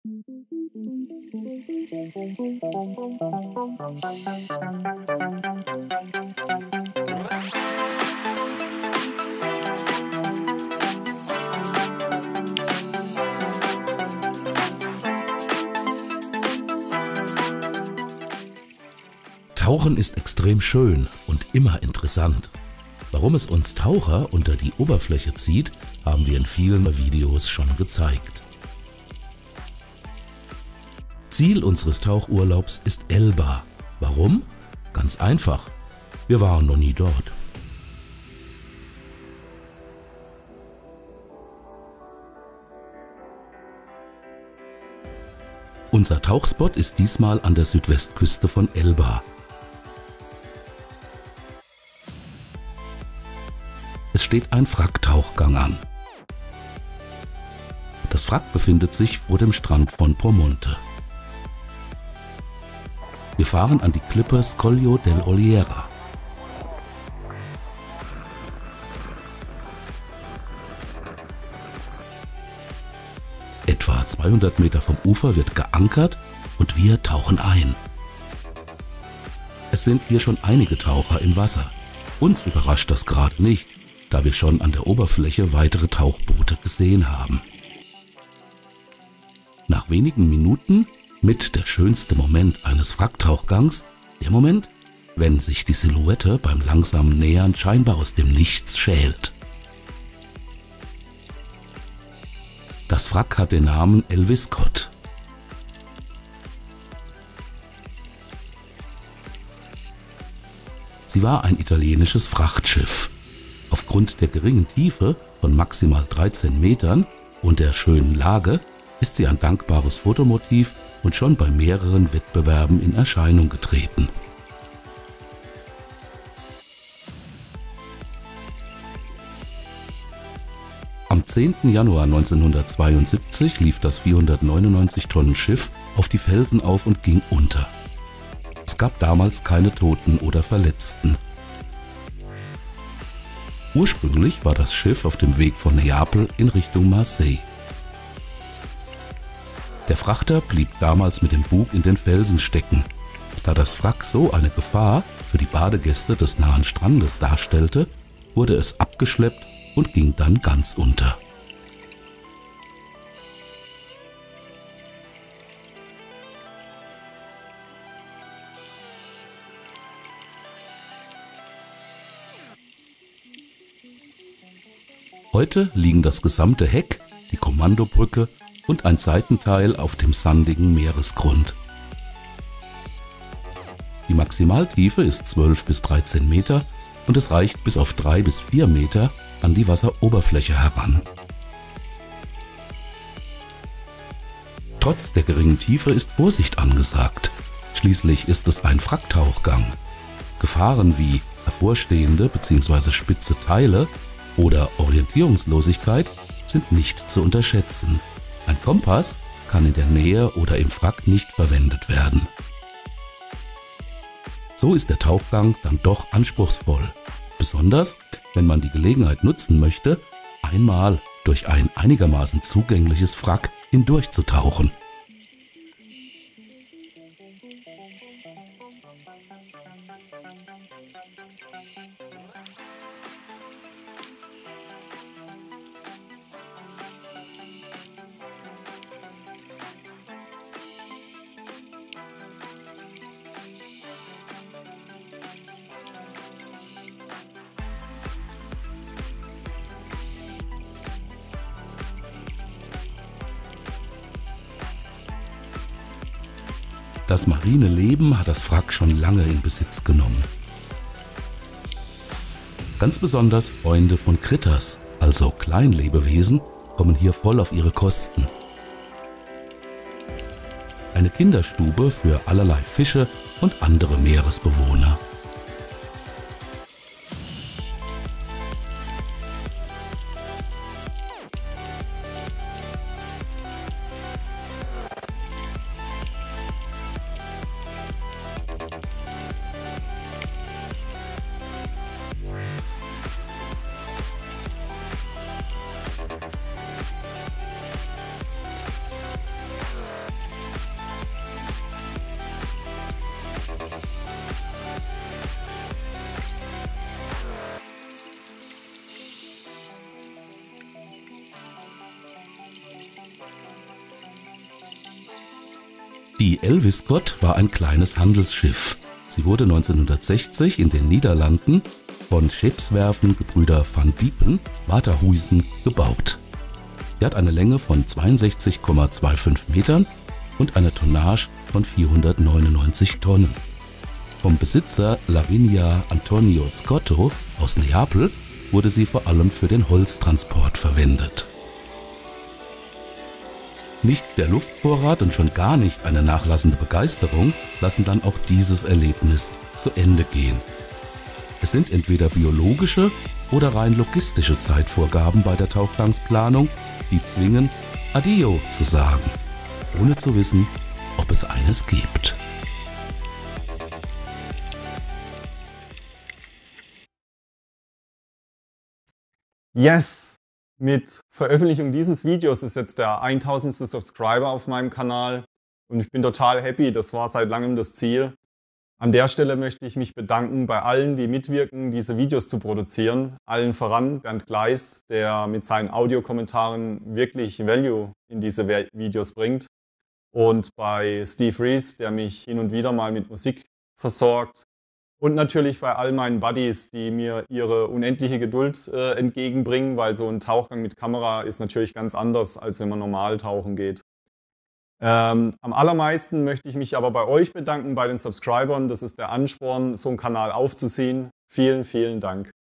Tauchen ist extrem schön und immer interessant. Warum es uns Taucher unter die Oberfläche zieht, haben wir in vielen Videos schon gezeigt. Ziel unseres Tauchurlaubs ist Elba. Warum? Ganz einfach. Wir waren noch nie dort. Unser Tauchspot ist diesmal an der Südwestküste von Elba. Es steht ein Wracktauchgang an. Das Wrack befindet sich vor dem Strand von Promonte. Wir fahren an die Klippe Scoglio dell'Oliera. Etwa 200 Meter vom Ufer wird geankert und wir tauchen ein. Es sind hier schon einige Taucher im Wasser. Uns überrascht das gerade nicht, da wir schon an der Oberfläche weitere Tauchboote gesehen haben. Nach wenigen Minuten mit der schönste Moment eines Wracktauchgangs, der Moment, wenn sich die Silhouette beim langsamen Nähern scheinbar aus dem Nichts schält. Das Wrack hat den Namen El Viscot. Sie war ein italienisches Frachtschiff. Aufgrund der geringen Tiefe von maximal 13 Metern und der schönen Lage ist sie ein dankbares Fotomotiv und schon bei mehreren Wettbewerben in Erscheinung getreten. Am 10. Januar 1972 lief das 499 Tonnen Schiff auf die Felsen auf und ging unter. Es gab damals keine Toten oder Verletzten. Ursprünglich war das Schiff auf dem Weg von Neapel in Richtung Marseille. Der Frachter blieb damals mit dem Bug in den Felsen stecken. Da das Wrack so eine Gefahr für die Badegäste des nahen Strandes darstellte, wurde es abgeschleppt und ging dann ganz unter. Heute liegen das gesamte Heck, die Kommandobrücke und ein Seitenteil auf dem sandigen Meeresgrund. Die Maximaltiefe ist 12 bis 13 Meter und es reicht bis auf 3 bis 4 Meter an die Wasseroberfläche heran. Trotz der geringen Tiefe ist Vorsicht angesagt. Schließlich ist es ein Wracktauchgang. Gefahren wie hervorstehende bzw. spitze Teile oder Orientierungslosigkeit sind nicht zu unterschätzen. Ein Kompass kann in der Nähe oder im Wrack nicht verwendet werden. So ist der Tauchgang dann doch anspruchsvoll, besonders wenn man die Gelegenheit nutzen möchte, einmal durch ein einigermaßen zugängliches Wrack hindurchzutauchen. Das marine Leben hat das Wrack schon lange in Besitz genommen. Ganz besonders Freunde von Critters, also Kleinlebewesen, kommen hier voll auf ihre Kosten. Eine Kinderstube für allerlei Fische und andere Meeresbewohner. Die Elviscott war ein kleines Handelsschiff. Sie wurde 1960 in den Niederlanden von Scheepswerfen Gebrüder van Diepen, Waterhuizen, gebaut. Sie hat eine Länge von 62,25 Metern und eine Tonnage von 499 Tonnen. Vom Besitzer Lavinia Antonio Scotto aus Neapel wurde sie vor allem für den Holztransport verwendet. Nicht der Luftvorrat und schon gar nicht eine nachlassende Begeisterung lassen dann auch dieses Erlebnis zu Ende gehen. Es sind entweder biologische oder rein logistische Zeitvorgaben bei der Tauchgangsplanung, die zwingen, Adio zu sagen, ohne zu wissen, ob es eines gibt. Yes! Mit Veröffentlichung dieses Videos ist jetzt der 1000. Subscriber auf meinem Kanal und ich bin total happy, das war seit langem das Ziel. An der Stelle möchte ich mich bedanken bei allen, die mitwirken, diese Videos zu produzieren. Allen voran Bernd Gleis, der mit seinen Audiokommentaren wirklich Value in diese Videos bringt. Und bei Steve Rees, der mich hin und wieder mal mit Musik versorgt. Und natürlich bei all meinen Buddies, die mir ihre unendliche Geduld entgegenbringen, weil so ein Tauchgang mit Kamera ist natürlich ganz anders, als wenn man normal tauchen geht. Am allermeisten möchte ich mich aber bei euch bedanken, bei den Subscribern. Das ist der Ansporn, so einen Kanal aufzuziehen. Vielen, vielen Dank.